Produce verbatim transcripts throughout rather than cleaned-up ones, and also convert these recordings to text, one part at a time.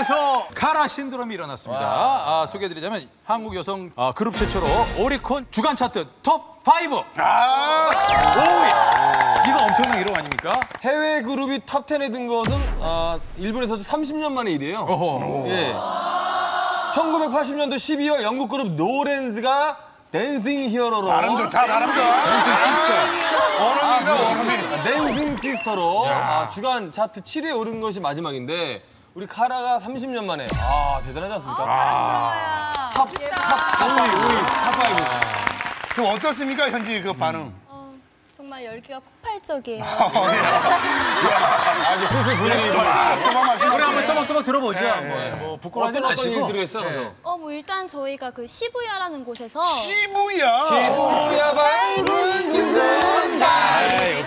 한국에서 카라 신드롬이 일어났습니다. 아, 소개해드리자면 한국 여성 아, 그룹 최초로 오리콘 주간 차트 톱 파이브 아 오 위. 이거 엄청난 이름 아닙니까? 해외 그룹이 탑 텐에 든 것은 아, 일본에서도 삼십 년 만의 일이에요. 어허. 예. 천구백팔십 년도 십이월 영국 그룹 노렌즈가 댄싱 히어로로 발음 좋다, 발음 좋아. 원어민이다, 원어민. 댄싱 시스터로 아, 주간 차트 칠 위에 오른 것이 마지막인데 우리 카라가 삼십 년 만에 아 대단하지 않습니까? 아, 탑, 탑 오 위, 오 위, 탑 파이브. 그럼 어떻습니까, 현지 그 반응? 어, 정말 열기가 폭발적이에요. 아, 이제 슬슬 분위기 좀. 우리 한번 또박또박 들어보죠. 한번. 뭐 부끄러워하지 어떤 어떤 일 마시고. 들어있어? 그래서. 어, 뭐 일단 저희가 그 시부야라는 곳에서 시부야. 시부야 밝은 눈다.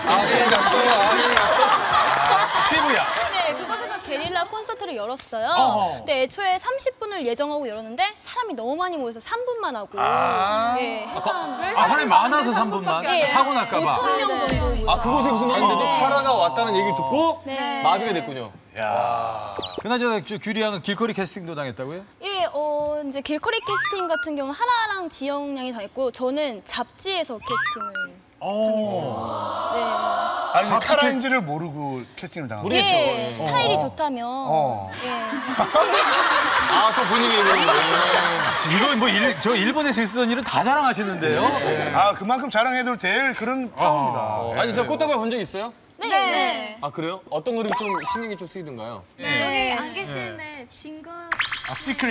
시부야. 네, 그곳에서 게릴라 콘서트를 열었어요. 어허. 근데 애초에 삼십 분을 예정하고 열었는데 사람이 너무 많이 모여서 삼 분만 하고 아. 예, 해산을 아, 사람이 많아서 삼 분만? 예, 사고 날까 봐. 오천 명 정도 모여서. 아, 그곳에 무슨 일인데도 네. 카라가 왔다는 얘기를 듣고 네. 마비가 됐군요. 그나저나 저 규리 양은 길거리 캐스팅도 당했다고요? 예, 어, 이제 길거리 캐스팅 같은 경우는 하나랑 지영 양이 다 했고 저는 잡지에서 캐스팅을 당했어요. 네. 아니, 카라인지를 모르고 캐스팅을 당한 거야. 예, 스타일이 좋다며. 어. 예. 아, 또 분위기 얘기를. 이거 뭐 일, 저 일본에서 있었던 일은 다 자랑하시는데요? 아, 그만큼 자랑해도 될 그런 파워입니다. 아니, 저 꽃다발 본 적 있어요? 네. 네. 아, 그래요? 어떤 그림이 좀 신경이 좀 쓰이던가요? 여기 안 계시는데 진거 아, 시크릿.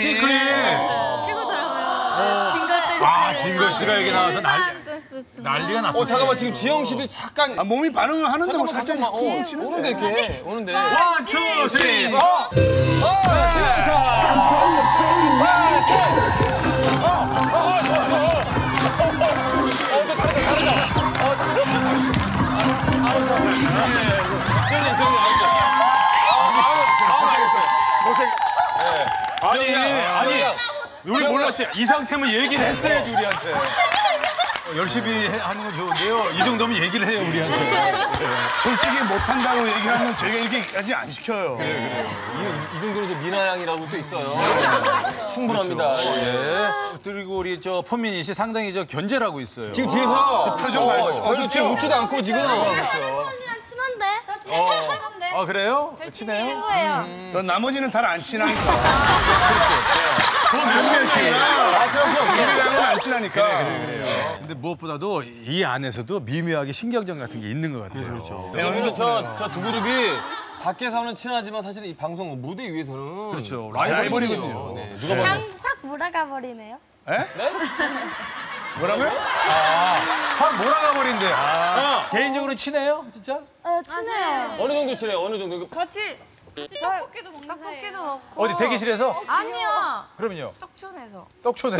최고더라고요. 진거 댄스. 아, 진거 씨가 여기 나와서 난, 댄스 난리가 났어요. 어, 잠깐만, 지금 지영 씨도 잠깐. 아, 몸이 반응을 하는데 뭐 살짝 잠깐만, 어, 치는데. 오는데, 이렇게. 오는데. 원, 투, 쓰리, 포! 어, 아니, 아니, 우리 몰랐지? 이 상태면 얘기를 했어야지, 우리한테. 어, 열심히 해- 하는 건 좋은데요. 이 정도면 얘기를 해요, 우리한테. 솔직히 못한다고 얘기를 하면 저희가 이렇게까지 안 시켜요. 이, 이 정도로 좀 미나 양이라고 또 있어요. 충분합니다. 예. 그리고 우리 저 포민이 씨 상당히 저 견제를 하고 있어요. 지금 뒤에서 표정 말고. 어, 어, 지금 웃지도 않고 지금. 언니랑 친한데? 친한데? 아, 그래요? 친해요? 친구예요. 넌 나머지는 다 안 친하니까. 그 몇몇이. 아, 저 우리랑은 안 친하니까. 근데 무엇보다도 이 안에서도 미묘하게 신경전 같은 게 있는 것 같아요. 그렇죠. 그런데 저 두 그룹이 밖에서는 친하지만 사실 이 방송 무대 위에서는 그렇죠. 라이벌이거든요. 네, 누가 봐도. 그냥 확 몰아가 버리네요. 뭐라고요? 확 몰아가 버린대. 아. 개인적으로 친해요? 진짜? 어, 친해요. 어느 정도 친해요? 어느 정도? 같이 떡볶이도 먹는 떡볶이도 먹고. 어디 대기실에서? 아니요. 그럼요. 떡촌에서. 떡촌에서?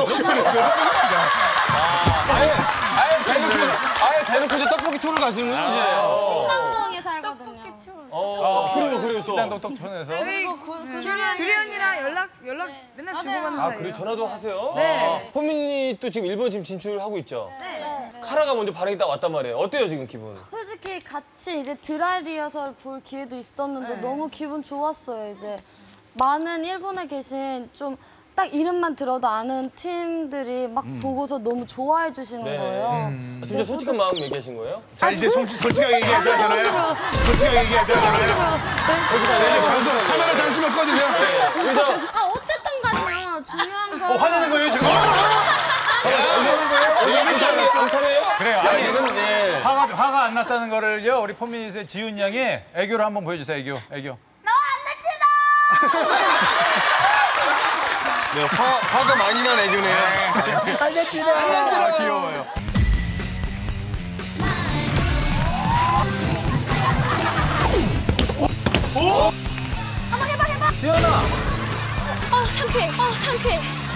아예 아예 대놓고 아예 대놓고 이제 떡볶이 투를 가시는군요. 이제. 신당동에 살거든요. 어, 그래요, 그래요 또. 신당동 떡촌에서? 그리고 그, 그 주리 언니랑 연락 연락 맨날 주고받는 아, 사이예요. 그래 전화도 하세요? 네. 호민이 또 지금 일본 지금 진출하고 있죠? 네. 카라가 먼저 반응이 딱 왔단 말이에요. 어때요 지금 기분? 솔직히 같이 이제 드라이 리허설 볼 기회도 있었는데 너무 기분 좋았어요. 이제 많은 일본에 계신 좀 딱 이름만 들어도 아는 팀들이 막 보고서 너무 좋아해 주시는 네. 거예요. 아, 진짜 솔직한 마음 얘기하신 거예요? 자, 이제 솔, 솔직하게 얘기하자, 하잖아요. 솔직하게 얘기하자, 하잖아요. 이제 방송 카메라 잠시만 꺼주세요. 그래서 아 어쨌든 간에 중요한 건 어, 화내는 거예요, 지금? 안타네요? 그래요. 야, 아니, 이거는 예. 화가, 화가 안 났다는 거를요, 우리 포미닛의 지훈 양이 애교를 한번 보여주세요, 애교. 애교. 네, 화, 화가 많이 난 애교네요. 안 던지러. 아, 귀여워요. 한번 해봐 해봐. 지현아. 어 상쾌해. 어 상쾌해.